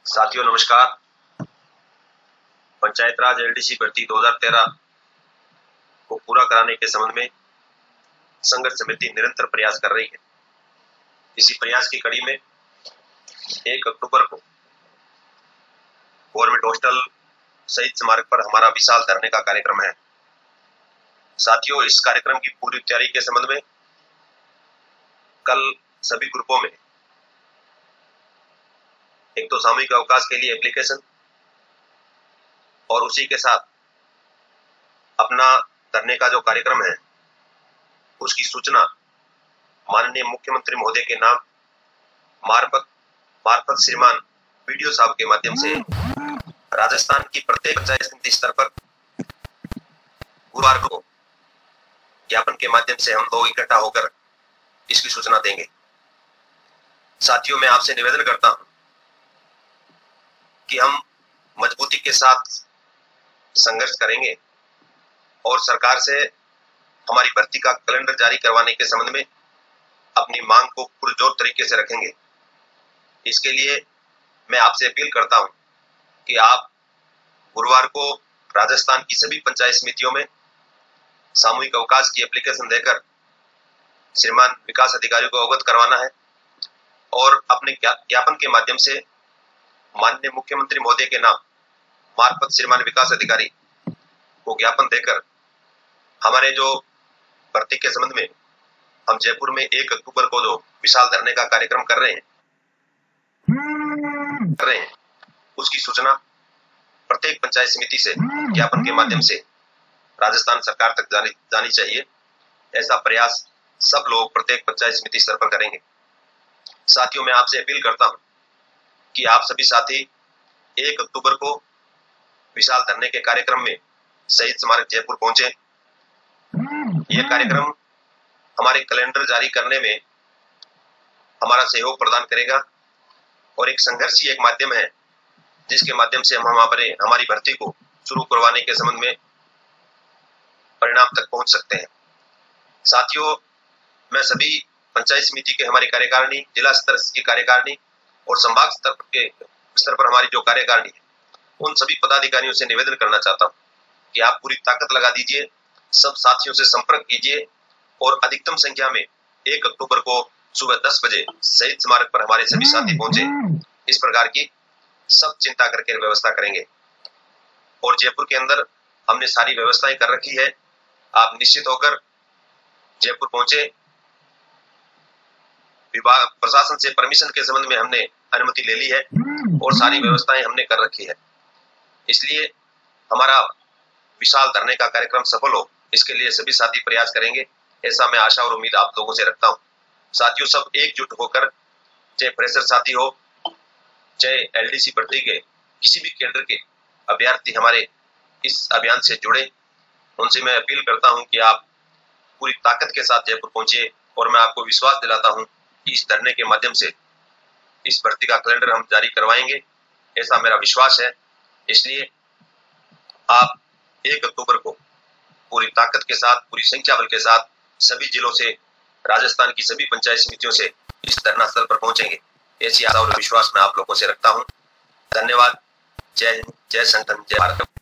साथियों नमस्कार। पंचायत राज एलडीसी भर्ती 2013 को पूरा कराने के संबंध में संघर्ष समिति निरंतर प्रयास कर रही है। इसी प्रयास की कड़ी में 1 अक्टूबर को गवर्नमेंट हॉस्टल शहीद स्मारक पर हमारा विशाल धरने का कार्यक्रम है। साथियों, इस कार्यक्रम की पूरी तैयारी के संबंध में कल सभी ग्रुपों में एक तो सामूहिक अवकाश के लिए एप्लीकेशन और उसी के साथ अपना धरने का जो कार्यक्रम है उसकी सूचना माननीय मुख्यमंत्री महोदय के नाम मार्फत श्रीमान वीडियो साहब के माध्यम से राजस्थान की प्रत्येक पंचायत समिति स्तर पर गुरुवार को ज्ञापन के माध्यम से हम लोग इकट्ठा होकर इसकी सूचना देंगे। साथियों, मैं आपसे निवेदन करता हूं कि हम मजबूती के साथ संघर्ष करेंगे और सरकार से हमारी भर्ती का कैलेंडर जारी करवाने के संबंध में अपनी मांग को पुरजोर तरीके से रखेंगे। इसके लिए मैं आपसे अपील करता हूं कि आप गुरुवार को राजस्थान की सभी पंचायत समितियों में सामूहिक अवकाश की एप्लीकेशन देकर श्रीमान विकास अधिकारी को अवगत करवाना है और अपने ज्ञापन के माध्यम से माननीय मुख्यमंत्री महोदय के नाम मार्फत श्रीमान विकास अधिकारी को ज्ञापन देकर हमारे जो भर्ती के संबंध में हम जयपुर में 1 अक्टूबर को जो विशाल धरने का कार्यक्रम कर रहे हैं उसकी सूचना प्रत्येक पंचायत समिति से ज्ञापन के माध्यम से राजस्थान सरकार तक जानी चाहिए। ऐसा प्रयास सब लोग प्रत्येक पंचायत समिति स्तर पर करेंगे। साथियों, मैं आपसे अपील करता हूं कि आप सभी साथी 1 अक्टूबर को विशाल धरने के कार्यक्रम में शहीद स्मारक जयपुर पहुंचे। यह कार्यक्रम हमारे कैलेंडर जारी करने में हमारा सहयोग प्रदान करेगा और एक संघर्ष ही एक माध्यम है जिसके माध्यम से हम हमारी भर्ती को शुरू करवाने के संबंध में परिणाम तक पहुंच सकते हैं। साथियों, मैं सभी पंचायत समिति के हमारी कार्यकारिणी, जिला स्तर की कार्यकारिणी और संभाग स्तर पर हमारी जो कार्यकारिणी है उन सभी पदाधिकारियों से निवेदन करना चाहता हूं कि आप पूरी ताकत लगा दीजिए, सब साथियों से संपर्क कीजिए और अधिकतम संख्या में 1 अक्टूबर को सुबह 10 बजे शहीद स्मारक पर हमारे सभी साथी पहुंचे। इस प्रकार की सब चिंता करके व्यवस्था करेंगे और जयपुर के अंदर हमने सारी व्यवस्थाएं कर रखी है। आप निश्चित होकर जयपुर पहुंचे। विभाग प्रशासन से परमिशन के संबंध में हमने अनुमति ले ली है और सारी व्यवस्थाएं हमने कर रखी है। इसलिए हमारा विशाल धरने का कार्यक्रम सफल हो, इसके लिए सभी साथी प्रयास करेंगे, ऐसा मैं आशा और उम्मीद आप लोगों से रखता हूं। साथियों, सब एकजुट होकर, चाहे फ्रेशर साथी हो, चाहे एलडीसी भर्ती के किसी भी केंद्र के अभ्यर्थी हमारे इस अभियान से जुड़े, उनसे मैं अपील करता हूं कि आप पूरी ताकत के साथ जयपुर पहुंचे और मैं आपको विश्वास दिलाता हूं कि इस धरने के माध्यम से इस भर्ती का कैलेंडर हम जारी करवाएंगे, ऐसा मेरा विश्वास है। इसलिए आप 1 अक्टूबर को पूरी ताकत के साथ, पूरी संख्या बल के साथ सभी जिलों से, राजस्थान की सभी पंचायत समितियों से इस धरना स्थल पर पहुंचेंगे, ऐसी आशा और विश्वास मैं आप लोगों से रखता हूं। धन्यवाद। जय हिंद, जय संगठन, जय भारत।